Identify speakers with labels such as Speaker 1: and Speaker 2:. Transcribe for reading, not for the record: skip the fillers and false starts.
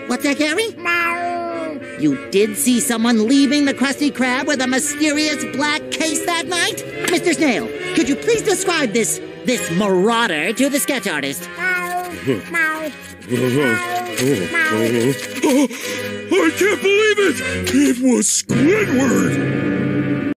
Speaker 1: What's that, Gary? You did see someone leaving the Krusty Krab with a mysterious black case that night? Mr. Snail, could you please describe this marauder to the sketch artist?
Speaker 2: I can't believe it! It was Squidward!